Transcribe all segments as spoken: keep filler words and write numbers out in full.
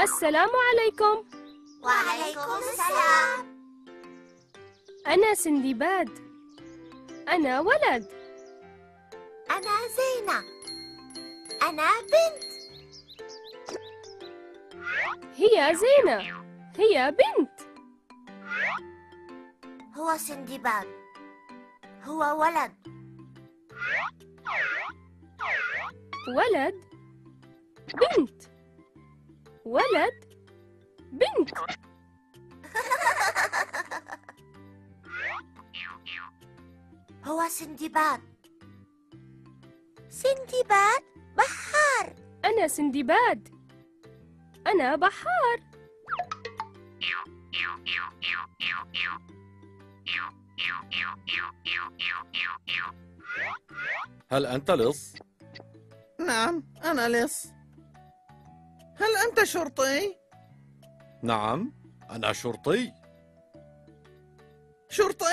السلام عليكم. وعليكم السلام. أنا سندباد. أنا ولد. أنا زينة. أنا بنت. هي زينة. هي بنت. هو سندباد. هو ولد. ولد بنت. ولد بنت. هو سندباد. سندباد بحار. أنا سندباد. أنا بحار. هل أنت لص؟ نعم، أنا لص. هل أنت شرطي؟ نعم، أنا شرطي. شرطي؟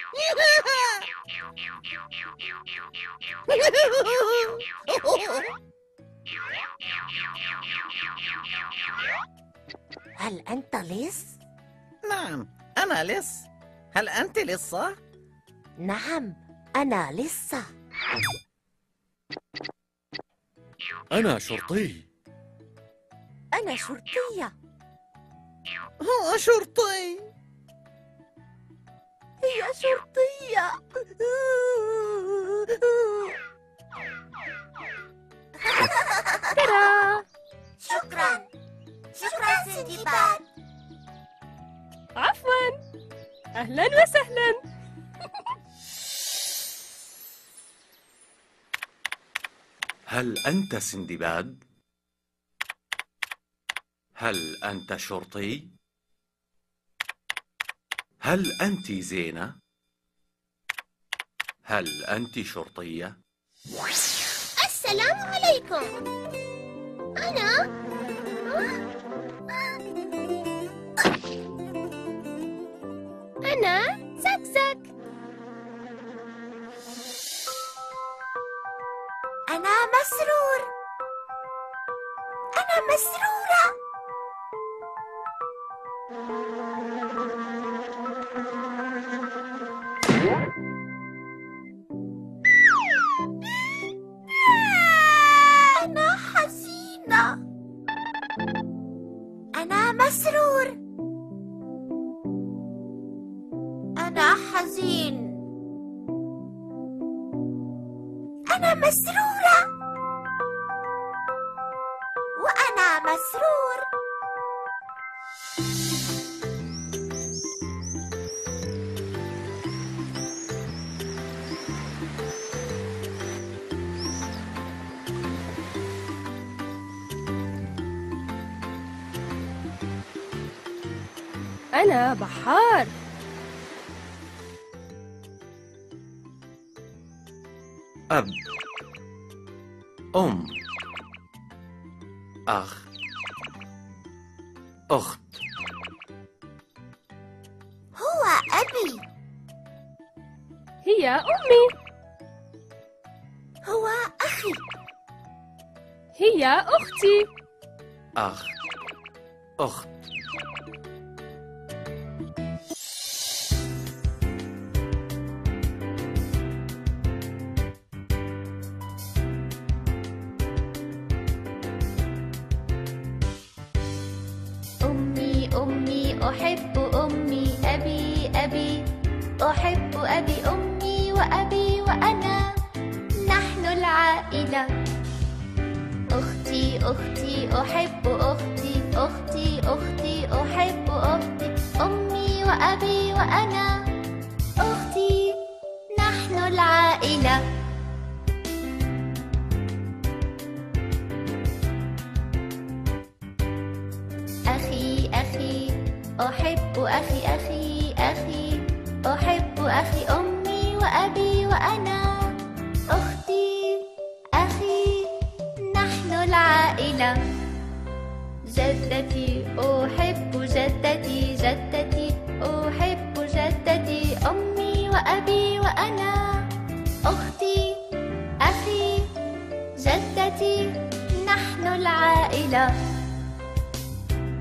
هل أنت لص؟ نعم، أنا لص. هل أنت لصة؟ نعم، أنا لصة. أنا شرطي. أنا شرطية. هو شرطي. هي شرطية. ترى. شكرا. شكرا سندباد. عفوا. أهلا وسهلا. هل أنت سندباد؟ هل أنت شرطي؟ هل أنت زينة؟ هل أنت شرطية؟ السلام عليكم. أنا أنا زكزك. أنا مسرور. أنا مسرورة. أنا حزينة. أنا مسرور. أنا حزين. أنا مسرورة. وأنا مسرور. أنا بحار. أب، أم، أخ، أخت. هو أبي. هي أمي. هو أخي. هي أختي. أخ، أخت. أمي أمي أحب أمي. أبي أبي أحب أبي. أمي وأبي وأنا نحن العائلة. أختي أختي أحب أختي. أختي أختي أحب أختي. أمي وأبي وأنا أختي نحن العائلة. أخي أخي أحب أخي. أخي أخي أحب أخي. أمي وأبي وأنا أختي أخي نحن العائلة. جدتي أحب جدتي. جدتي أحب جدتي. أمي وأبي وأنا أختي أخي جدتي نحن العائلة.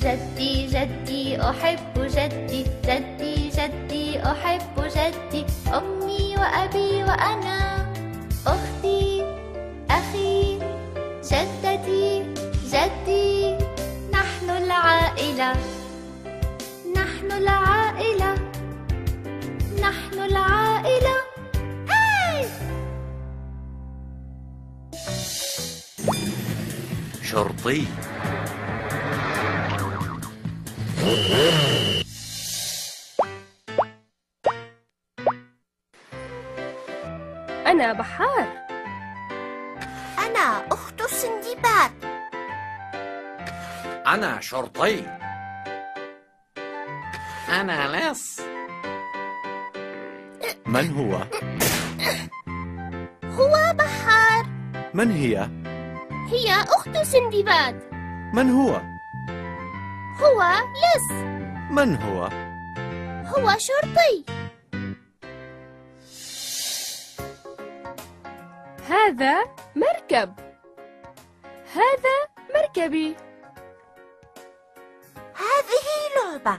جدي جدي أحب جدي جدي جدي أحب جدي أمي وأبي وأنا أختي أخي جدتي جدي نحن العائلة نحن العائلة نحن العائلة هاي شرطي. أنا بحار. أنا أخت سندباد. أنا شرطي. أنا لص. من هو؟ هو بحار. من هي؟ هي أخت سندباد. من هو؟ هو لص. من هو؟ هو شرطي. هذا مركب. هذا مركبي. هذه لعبة.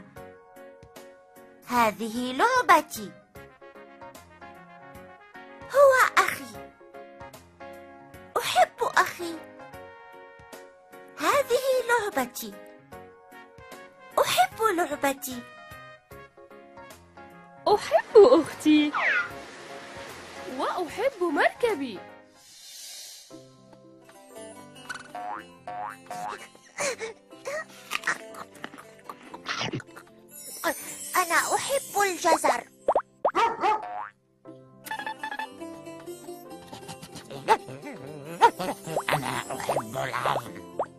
هذه لعبتي. هو أخي. أحب أخي. هذه لعبتي. أحب لعبتي. أحب أختي. وأحب مركبي. أنا أحب الجزر. أنا أحب العظم.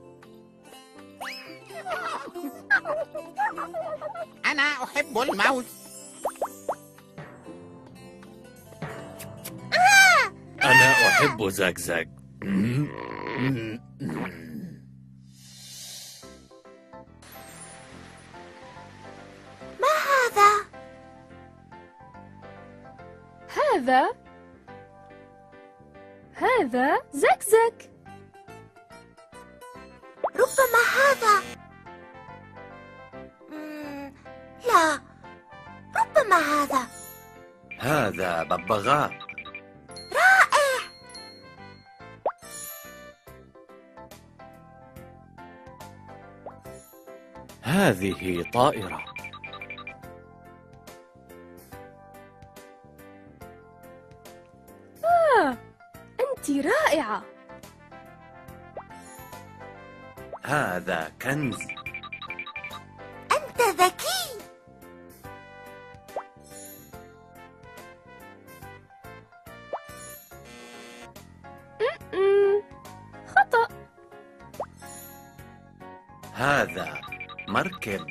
أنا أحب الموز. أنا أحب زقزق. ما هذا؟ هذا هذا زقزق. ربما هذا. مم، لا، ربما هذا. هذا ببغاء. رائع. هذه طائرة. آه، أنت رائعة. هذا كنز. أنت ذكي. مم، خطأ. هذا مركب.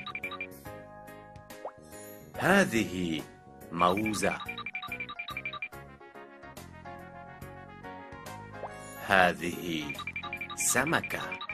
هذه موزة. هذه سمكة.